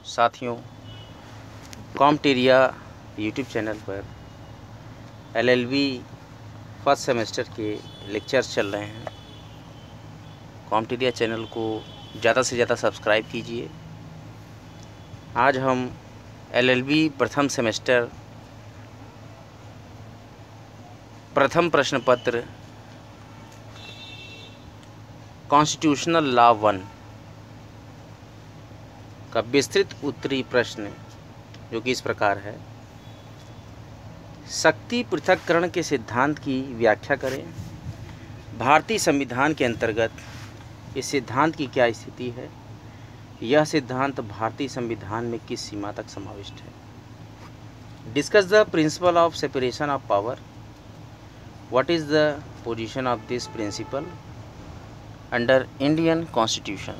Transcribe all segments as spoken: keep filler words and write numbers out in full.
साथियों, कॉम्टेरिया YouTube channel पर एलएलबी फर्स्ट सेमेस्टर के लेक्चर्स चल रहे हैं। कॉम्टेरिया चैनल को ज़्यादा से ज़्यादा सब्सक्राइब कीजिए। आज हम एलएलबी प्रथम सेमेस्टर प्रथम प्रश्न पत्र कॉन्स्टिट्यूशनल लॉ वन का विस्तृत उत्तरी प्रश्न, जो कि इस प्रकार है: शक्ति पृथक्करण के सिद्धांत की व्याख्या करें। भारतीय संविधान के अंतर्गत इस सिद्धांत की क्या स्थिति है? यह सिद्धांत भारतीय संविधान में किस सीमा तक समाविष्ट है? Discuss the principle of separation of power. What is the position of this principle under Indian constitution?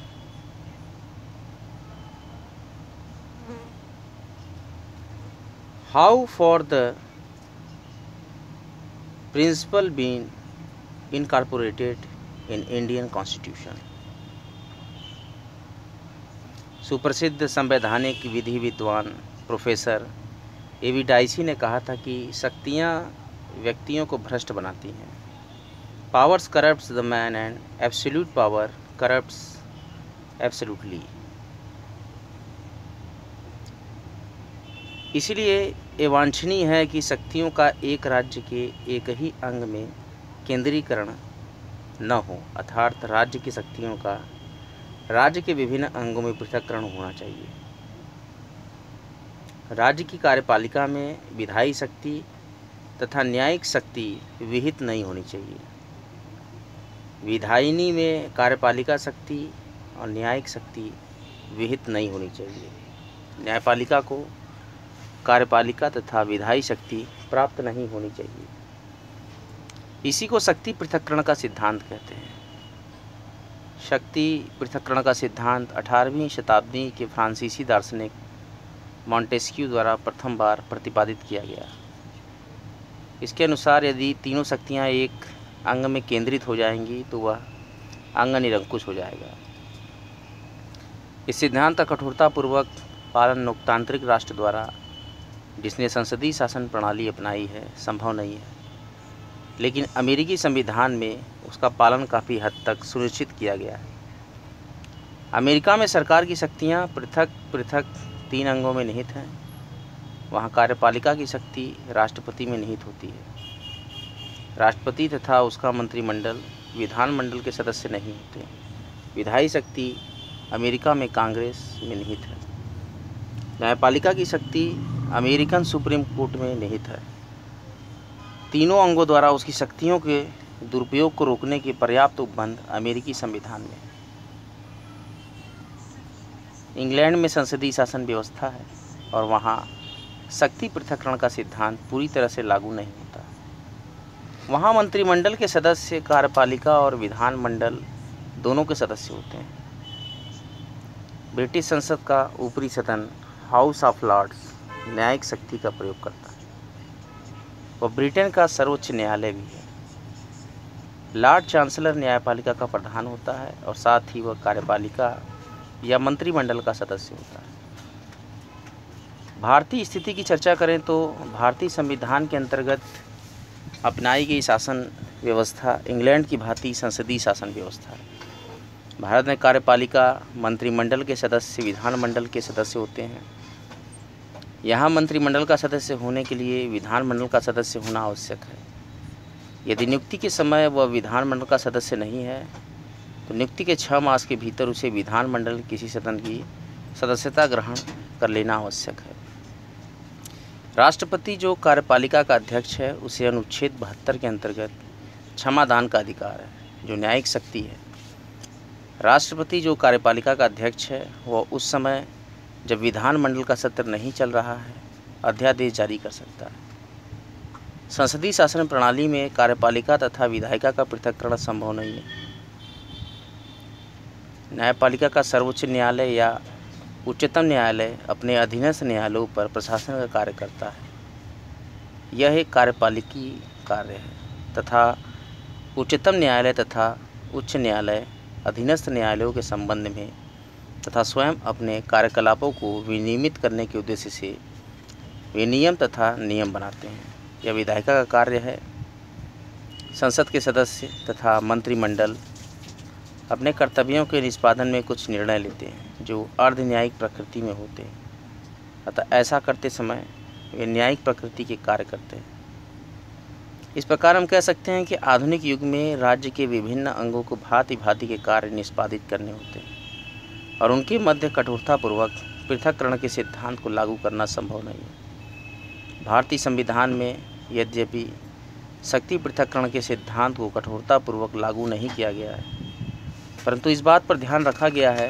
How for the principle being incorporated in Indian Constitution? सुप्रसिद्ध संवैधानिक विधि विद्वान प्रोफेसर ए वी डाइसी ने कहा था कि शक्तियाँ व्यक्तियों को भ्रष्ट बनाती हैं। Powers corrupts the man and absolute power corrupts absolutely. इसलिए ये वांछनीय है कि शक्तियों का एक राज्य के एक ही अंग में केंद्रीकरण न हो, अर्थात राज्य की शक्तियों का राज्य के विभिन्न अंगों में पृथक्करण होना चाहिए। राज्य की कार्यपालिका में विधायी शक्ति तथा न्यायिक शक्ति विहित नहीं होनी चाहिए। विधायिनी में कार्यपालिका शक्ति और न्यायिक शक्ति विहित नहीं होनी चाहिए। न्यायपालिका को कार्यपालिका तथा विधायी शक्ति प्राप्त नहीं होनी चाहिए। इसी को शक्ति पृथक्करण का सिद्धांत कहते हैं। शक्ति पृथक्करण का सिद्धांत अठारहवीं शताब्दी के फ्रांसीसी दार्शनिक मॉन्टेस्क्यू द्वारा प्रथम बार प्रतिपादित किया गया। इसके अनुसार यदि तीनों शक्तियां एक अंग में केंद्रित हो जाएंगी तो वह अंग निरंकुश हो जाएगा। इस सिद्धांत का कठोरतापूर्वक पालन लोकतांत्रिक राष्ट्र द्वारा, जिसने संसदीय शासन प्रणाली अपनाई है, संभव नहीं है। लेकिन अमेरिकी संविधान में उसका पालन काफ़ी हद तक सुनिश्चित किया गया है। अमेरिका में सरकार की शक्तियाँ पृथक पृथक तीन अंगों में निहित हैं। वहाँ कार्यपालिका की शक्ति राष्ट्रपति में निहित होती है। राष्ट्रपति तथा उसका मंत्रिमंडल विधानमंडल के सदस्य नहीं होते। विधायी शक्ति अमेरिका में कांग्रेस में निहित है। न्यायपालिका की शक्ति अमेरिकन सुप्रीम कोर्ट में निहित है। तीनों अंगों द्वारा उसकी शक्तियों के दुरुपयोग को रोकने के पर्याप्त उपबंध अमेरिकी संविधान में। इंग्लैंड में संसदीय शासन व्यवस्था है और वहाँ शक्ति पृथक्करण का सिद्धांत पूरी तरह से लागू नहीं होता। वहाँ मंत्रिमंडल के सदस्य कार्यपालिका और विधानमंडल दोनों के सदस्य होते हैं। ब्रिटिश संसद का ऊपरी सदन हाउस ऑफ लॉर्ड्स न्यायिक शक्ति का प्रयोग करता है। वह ब्रिटेन का सर्वोच्च न्यायालय भी है। लॉर्ड चांसलर न्यायपालिका का प्रधान होता है और साथ ही वह कार्यपालिका या मंत्रिमंडल का सदस्य होता है। भारतीय स्थिति की चर्चा करें तो भारतीय संविधान के अंतर्गत अपनाई गई शासन व्यवस्था इंग्लैंड की भांति संसदीय शासन व्यवस्था है। भारत में कार्यपालिका मंत्रिमंडल के सदस्य विधानमंडल के सदस्य होते हैं। यहाँ मंत्रिमंडल का सदस्य होने के लिए विधानमंडल का सदस्य होना आवश्यक है। यदि नियुक्ति के समय वह विधानमंडल का सदस्य नहीं है तो नियुक्ति के छः मास के भीतर उसे विधानमंडल किसी सदन की सदस्यता ग्रहण कर लेना आवश्यक है। राष्ट्रपति जो कार्यपालिका का अध्यक्ष है, उसे अनुच्छेद बहत्तर के अंतर्गत क्षमादान का अधिकार है, जो न्यायिक शक्ति है। राष्ट्रपति जो कार्यपालिका का अध्यक्ष है, वह उस समय जब विधानमंडल का सत्र नहीं चल रहा है अध्यादेश जारी कर सकता है। संसदीय शासन प्रणाली में कार्यपालिका तथा विधायिका का पृथक्करण संभव नहीं है। न्यायपालिका का सर्वोच्च न्यायालय या उच्चतम न्यायालय अपने अधीनस्थ न्यायालयों पर प्रशासन का कार्य करता है। यह एक कार्यपालिकी कार्य है तथा उच्चतम न्यायालय तथा उच्च न्यायालय अधीनस्थ न्यायालयों के संबंध में तथा स्वयं अपने कार्यकलापों को विनियमित करने के उद्देश्य से विनियम तथा नियम बनाते हैं। यह विधायिका का कार्य है। संसद के सदस्य तथा मंत्रिमंडल अपने कर्तव्यों के निष्पादन में कुछ निर्णय लेते हैं जो अर्ध न्यायिक प्रकृति में होते हैं, अतः ऐसा करते समय वे न्यायिक प्रकृति के कार्य करते हैं। इस प्रकार हम कह सकते हैं कि आधुनिक युग में राज्य के विभिन्न अंगों को भांति भांति के कार्य निष्पादित करने होते हैं और उनके मध्य कठोरतापूर्वक पृथक्करण के सिद्धांत को लागू करना संभव नहीं है। भारतीय संविधान में यद्यपि शक्ति पृथक्करण के सिद्धांत को कठोरतापूर्वक लागू नहीं किया गया है, परंतु इस बात पर ध्यान रखा गया है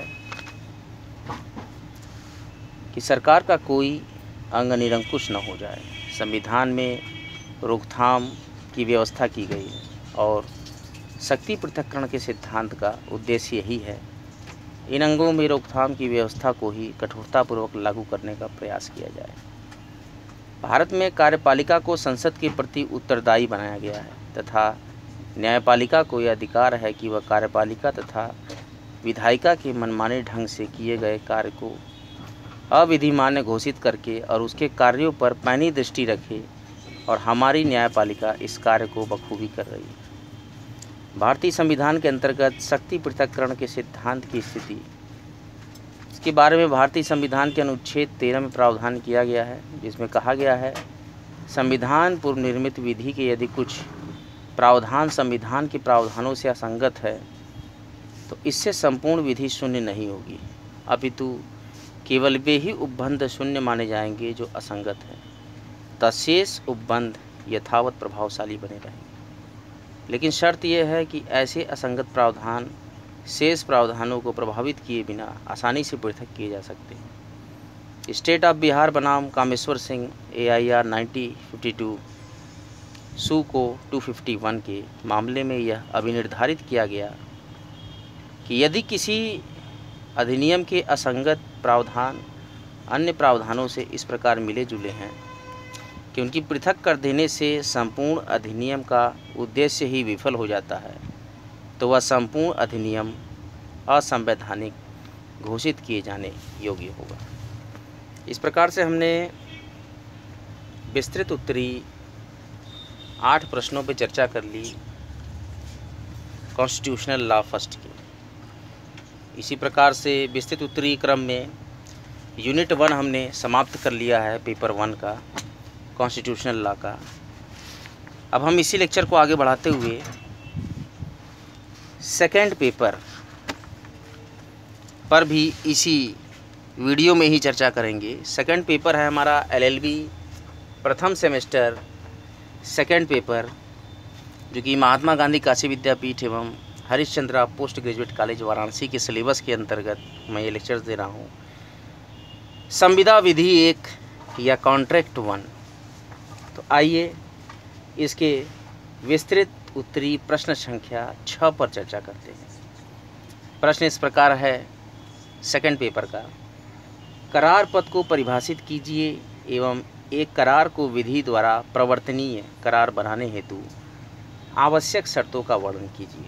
कि सरकार का कोई अंग निरंकुश न हो जाए। संविधान में रोकथाम की व्यवस्था की गई है और शक्ति पृथक्करण के सिद्धांत का उद्देश्य यही है। इन अंगों में रोकथाम की व्यवस्था को ही कठोरतापूर्वक लागू करने का प्रयास किया जाए। भारत में कार्यपालिका को संसद के प्रति उत्तरदायी बनाया गया है तथा न्यायपालिका को यह अधिकार है कि वह कार्यपालिका तथा विधायिका के मनमाने ढंग से किए गए कार्य को अविधिमान्य घोषित करके और उसके कार्यों पर पैनी दृष्टि रखे, और हमारी न्यायपालिका इस कार्य को बखूबी कर रही है। भारतीय संविधान के अंतर्गत शक्ति पृथक्करण के सिद्धांत की स्थिति, इसके बारे में भारतीय संविधान के अनुच्छेद तेरह में प्रावधान किया गया है, जिसमें कहा गया है, संविधान पूर्व निर्मित विधि के यदि कुछ प्रावधान संविधान के प्रावधानों से असंगत है तो इससे संपूर्ण विधि शून्य नहीं होगी, अपितु केवल वे ही उपबंध शून्य माने जाएंगे जो असंगत है, तशेष उपबंध यथावत प्रभावशाली बने रहेंगे। लेकिन शर्त यह है कि ऐसे असंगत प्रावधान शेष प्रावधानों को प्रभावित किए बिना आसानी से पृथक किए जा सकते हैं। स्टेट ऑफ बिहार बनाम Kameshwar Singh A I R ninety fifty two सू को टू फिफ्टी वन के मामले में यह अभिनिर्धारित किया गया कि यदि किसी अधिनियम के असंगत प्रावधान अन्य प्रावधानों से इस प्रकार मिले जुले हैं कि उनकी पृथक कर देने से संपूर्ण अधिनियम का उद्देश्य ही विफल हो जाता है, तो वह संपूर्ण अधिनियम असंवैधानिक घोषित किए जाने योग्य होगा। इस प्रकार से हमने विस्तृत उत्तरी आठ प्रश्नों पर चर्चा कर ली कॉन्स्टिट्यूशनल लॉ फर्स्ट की। इसी प्रकार से विस्तृत उत्तरी क्रम में यूनिट वन हमने समाप्त कर लिया है, पेपर वन का कॉन्स्टिट्यूशनल लॉ का। अब हम इसी लेक्चर को आगे बढ़ाते हुए सेकंड पेपर पर भी इसी वीडियो में ही चर्चा करेंगे। सेकंड पेपर है हमारा एल एल बी प्रथम सेमेस्टर सेकंड पेपर, जो कि महात्मा गांधी काशी विद्यापीठ एवं Harishchandra post graduate college Varanasi के सिलेबस के अंतर्गत मैं ये लेक्चर्स दे रहा हूँ। संविदा विधि एक या कॉन्ट्रैक्ट वन। तो आइए इसके विस्तृत उत्तरी प्रश्न संख्या छः पर चर्चा करते हैं। प्रश्न इस प्रकार है सेकंड पेपर का, करार पद को परिभाषित कीजिए एवं एक करार को विधि द्वारा प्रवर्तनीय करार बनाने हेतु आवश्यक शर्तों का वर्णन कीजिए।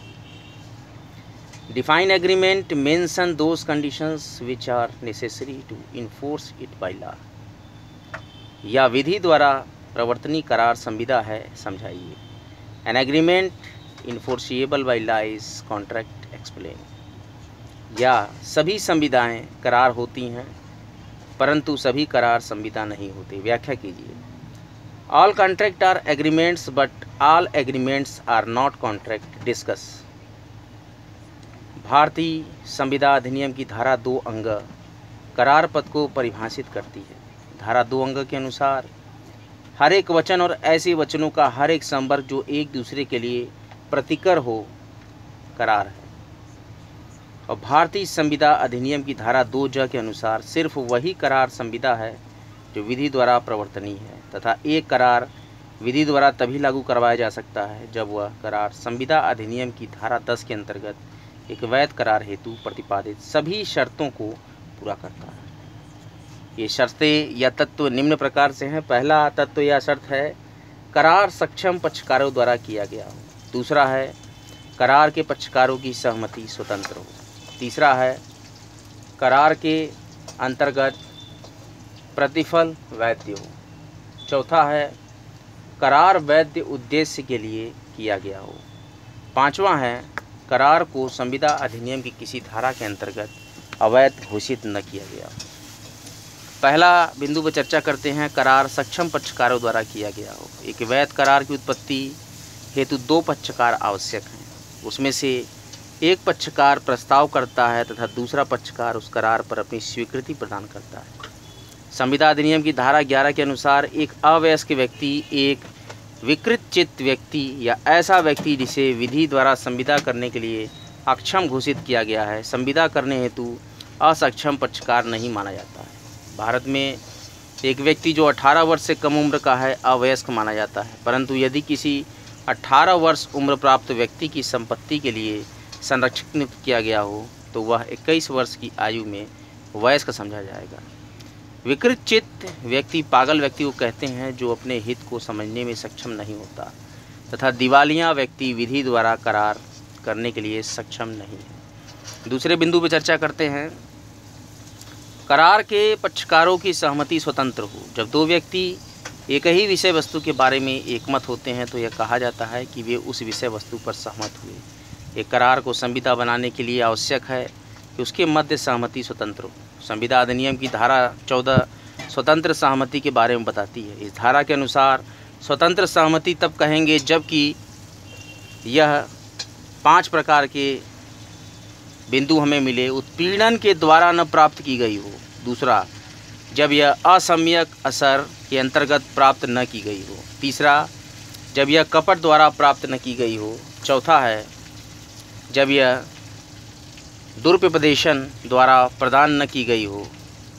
Define agreement, mention those conditions which are necessary to enforce it by law. या विधि द्वारा प्रवर्तनीय करार संविदा है, समझाइए। An agreement enforceable by law is contract, explain. या सभी संविदाएं करार होती हैं परंतु सभी करार संविदा नहीं होते, व्याख्या कीजिए। All contract are agreements but all agreements are not contract, discuss. भारतीय संविदा अधिनियम की धारा दो अंग करार पद को परिभाषित करती है। धारा दो अंग के अनुसार हर एक वचन और ऐसे वचनों का हर एक संवर्ग जो एक दूसरे के लिए प्रतिकर हो करार है। और भारतीय संविदा अधिनियम की धारा दो ज के अनुसार सिर्फ वही करार संविदा है जो विधि द्वारा प्रवर्तनीय है, तथा एक करार विधि द्वारा तभी लागू करवाया जा सकता है जब वह करार संविदा अधिनियम की धारा दस के अंतर्गत एक वैध करार हेतु प्रतिपादित सभी शर्तों को पूरा करता है। ये शर्तें या तत्व निम्न प्रकार से हैं। पहला तत्व या शर्त है करार सक्षम पक्षकारों द्वारा किया गया हो। दूसरा है करार के पक्षकारों की सहमति स्वतंत्र हो। तीसरा है करार के अंतर्गत प्रतिफल वैध हो। चौथा है करार वैध उद्देश्य के लिए किया गया हो। पांचवा है करार को संविदा अधिनियम की किसी धारा के अंतर्गत अवैध घोषित न किया गया। पहला बिंदु पर चर्चा करते हैं, करार सक्षम पक्षकारों द्वारा किया गया हो। एक वैध करार की उत्पत्ति हेतु दो पक्षकार आवश्यक हैं। उसमें से एक पक्षकार प्रस्ताव करता है तथा दूसरा पक्षकार उस करार पर अपनी स्वीकृति प्रदान करता है। संविदा अधिनियम की धारा ग्यारह के अनुसार एक अवयस्क व्यक्ति एक विकृत चित्त व्यक्ति या ऐसा व्यक्ति जिसे विधि द्वारा संविदा करने के लिए अक्षम घोषित किया गया है, संविदा करने हेतु असक्षम पक्षकार नहीं माना जाता है। भारत में एक व्यक्ति जो अठारह वर्ष से कम उम्र का है अवयस्क माना जाता है, परंतु यदि किसी अठारह वर्ष उम्र प्राप्त व्यक्ति की संपत्ति के लिए संरक्षक नियुक्त किया गया हो तो वह इक्कीस वर्ष की आयु में वयस्क समझा जाएगा। विकृत चित्त व्यक्ति पागल व्यक्ति को कहते हैं जो अपने हित को समझने में सक्षम नहीं होता तथा दिवालिया व्यक्ति विधि द्वारा करार करने के लिए सक्षम नहीं है। दूसरे बिंदु पर चर्चा करते हैं, करार के पक्षकारों की सहमति स्वतंत्र हो। जब दो व्यक्ति एक ही विषय वस्तु के बारे में एकमत होते हैं तो यह कहा जाता है कि वे उस विषय वस्तु पर सहमत हुए। एक करार को संविदा बनाने के लिए आवश्यक है कि उसके मध्य सहमति स्वतंत्र हो। संविदा अधिनियम की धारा चौदह स्वतंत्र सहमति के बारे में बताती है। इस धारा के अनुसार स्वतंत्र सहमति तब कहेंगे जबकि यह पांच प्रकार के बिंदु हमें मिले। उत्पीड़न के द्वारा न प्राप्त की गई हो। दूसरा, जब यह असम्यक असर के अंतर्गत प्राप्त न की गई हो। तीसरा, जब यह कपट द्वारा प्राप्त न की गई हो। चौथा है जब यह दुरुपदेशन द्वारा प्रदान न की गई हो,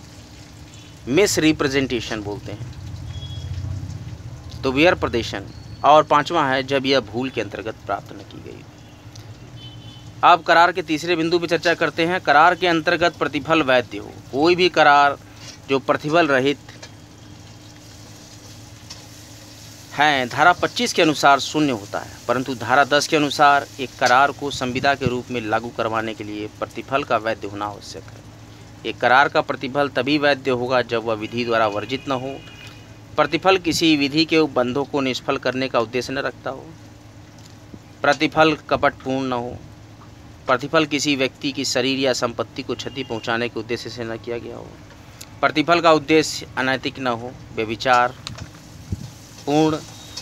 मिस रिप्रेजेंटेशन बोलते हैं, तो व्यर्थ प्रदर्शन। और पांचवा है जब यह भूल के अंतर्गत प्राप्त न की गई हो। अब करार के तीसरे बिंदु पर चर्चा करते हैं, करार के अंतर्गत प्रतिफल वैध हो। कोई भी करार जो प्रतिफल रहित हैं धारा पच्चीस के अनुसार शून्य होता है, परंतु धारा दस के अनुसार एक करार को संविदा के रूप में लागू करवाने के लिए प्रतिफल का वैध होना आवश्यक है। एक करार का प्रतिफल तभी वैध होगा जब वह विधि द्वारा वर्जित न हो, प्रतिफल किसी विधि के उपबंधों को निष्फल करने का उद्देश्य न रखता हो, प्रतिफल कपटपूर्ण न हो, प्रतिफल किसी व्यक्ति की शरीर या संपत्ति को क्षति पहुंचाने के उद्देश्य से न किया गया हो, प्रतिफल का उद्देश्य अनैतिक न हो, व्यभिचार पूर्ण,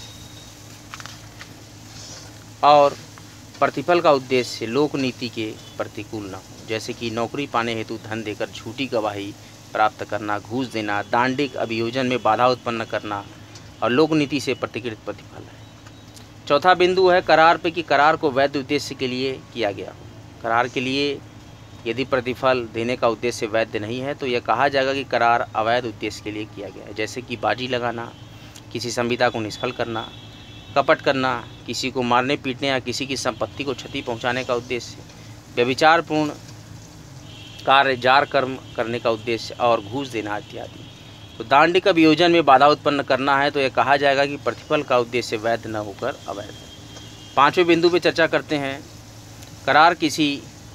और प्रतिफल का उद्देश्य लोक नीति के प्रतिकूल न हो, जैसे कि नौकरी पाने हेतु धन देकर झूठी गवाही प्राप्त करना, घूस देना, दांडिक अभियोजन में बाधा उत्पन्न करना और लोक नीति से प्रतिकृत प्रतिफल है। चौथा बिंदु है करार पे कि करार को वैध उद्देश्य के लिए किया गया हो। करार के लिए यदि प्रतिफल देने का उद्देश्य वैध नहीं है तो यह कहा जाएगा कि करार अवैध उद्देश्य के लिए किया गया है, जैसे कि बाजी लगाना, किसी संविदा को निष्फल करना, कपट करना, किसी को मारने पीटने या किसी की संपत्ति को क्षति पहुंचाने का उद्देश्य, व्यभिचारपूर्ण कार्य, जार कर्म करने का उद्देश्य और घूस देना इत्यादि। तो दांडिक अभियोजन में बाधा उत्पन्न करना है तो यह कहा जाएगा कि प्रतिफल का उद्देश्य वैध न होकर अवैध है। पांचवें बिंदु पे चर्चा करते हैं, करार किसी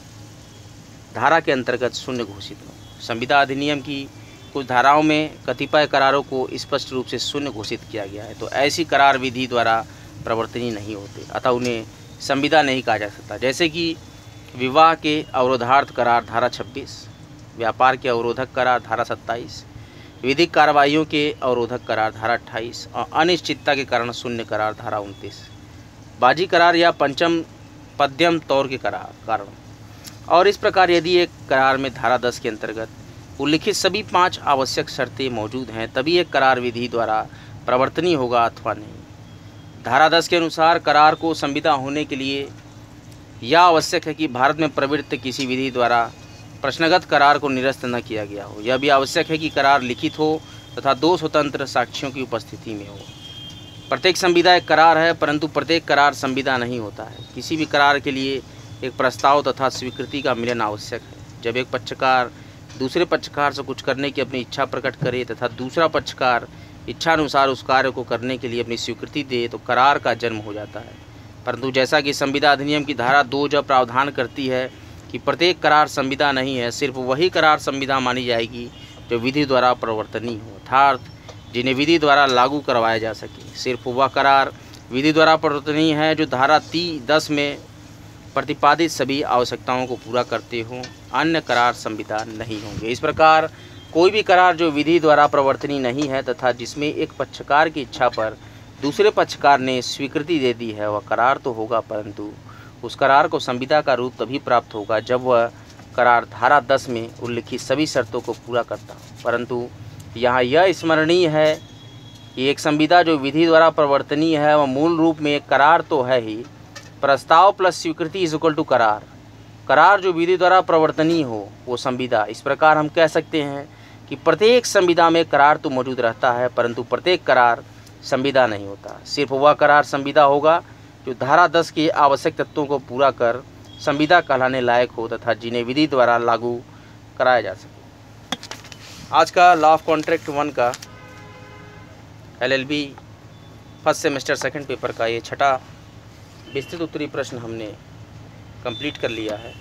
धारा के अंतर्गत शून्य घोषित हो। संविदा अधिनियम की कुछ धाराओं में कतिपय करारों को स्पष्ट रूप से शून्य घोषित किया गया है, तो ऐसी करार विधि द्वारा प्रवर्तनीय नहीं होते, अतः उन्हें संविदा नहीं कहा जा सकता। जैसे कि विवाह के अवरोधार्थ करार धारा छब्बीस, व्यापार के अवरोधक करार धारा सत्ताईस, विधिक कार्रवाइयों के अवरोधक करार धारा अट्ठाईस और अनिश्चितता के कारण शून्य करार धारा उनतीस, बाजी करार या पंचम पद्यम तौर के करार कारण। और इस प्रकार यदि एक करार में धारा दस के अंतर्गत उल्लिखित सभी पांच आवश्यक शर्तें मौजूद हैं तभी एक करार विधि द्वारा प्रवर्तनीय होगा अथवा नहीं। धारा दस के अनुसार करार को संविदा होने के लिए यह आवश्यक है कि भारत में प्रवृत्त किसी विधि द्वारा प्रश्नगत करार को निरस्त न किया गया हो। यह भी आवश्यक है कि करार लिखित हो तथा दो स्वतंत्र साक्षियों की उपस्थिति में हो। प्रत्येक संविदा एक करार है, परंतु प्रत्येक करार संविदा नहीं होता है। किसी भी करार के लिए एक प्रस्ताव तथा स्वीकृति का मिलन आवश्यक है। जब एक पक्षकार दूसरे पक्षकार से कुछ करने की अपनी इच्छा प्रकट करे तथा दूसरा पक्षकार इच्छानुसार उस कार्य को करने के लिए अपनी स्वीकृति दे तो करार का जन्म हो जाता है। परंतु जैसा कि संविदा अधिनियम की धारा दो जब प्रावधान करती है कि प्रत्येक करार संविदा नहीं है, सिर्फ वही करार संविदा मानी जाएगी जो विधि द्वारा प्रवर्तनीय हो, अर्थात जिन्हें विधि द्वारा लागू करवाया जा सके। सिर्फ वह करार विधि द्वारा प्रवर्तनीय है जो धारा तीन दस में प्रतिपादित सभी आवश्यकताओं को पूरा करते हों, अन्य करार संविदा नहीं होंगे। इस प्रकार कोई भी करार जो विधि द्वारा प्रवर्तनीय नहीं है तथा जिसमें एक पक्षकार की इच्छा पर दूसरे पक्षकार ने स्वीकृति दे दी है, वह करार तो होगा, परंतु उस करार को संविदा का रूप तभी प्राप्त होगा जब वह करार धारा दस में उल्लिखित सभी शर्तों को पूरा करता हो। परंतु यहाँ यह स्मरणीय है कि एक संविदा जो विधि द्वारा प्रवर्तनीय है वह मूल रूप में एक करार तो है ही, प्रस्ताव प्लस स्वीकृति इज इक्वल टू करार। करार जो विधि द्वारा प्रवर्तनीय हो वो संविदा। इस प्रकार हम कह सकते हैं कि प्रत्येक संविदा में करार तो मौजूद रहता है, परंतु प्रत्येक करार संविदा नहीं होता। सिर्फ वह करार संविदा होगा जो धारा दस के आवश्यक तत्वों को पूरा कर संविदा कहलाने लायक हो तथा जिन्हें विधि द्वारा लागू कराया जा सके। आज का लॉ ऑफ कॉन्ट्रैक्ट वन का LLB first semester second paper का ये छठा विस्तृत उत्तरीय प्रश्न हमने कंप्लीट कर लिया है।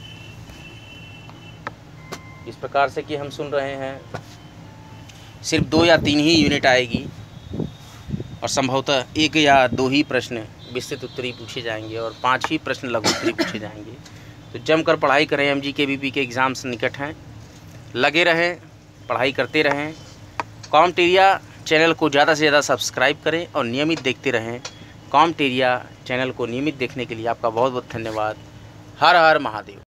इस प्रकार से कि हम सुन रहे हैं सिर्फ दो या तीन ही यूनिट आएगी और संभवतः एक या दो ही प्रश्न विस्तृत उत्तरीय पूछे जाएंगे और पांच ही प्रश्न लघु उत्तरीय पूछे जाएंगे। तो जमकर पढ़ाई करें, एमजी के बीपी के एग्ज़ाम्स निकट हैं, लगे रहें, पढ़ाई करते रहें। कॉम्टेरिया चैनल को ज़्यादा से ज़्यादा सब्सक्राइब करें और नियमित देखते रहें। कॉम्टेरिया चैनल को नियमित देखने के लिए आपका बहुत बहुत धन्यवाद। हर हर महादेव।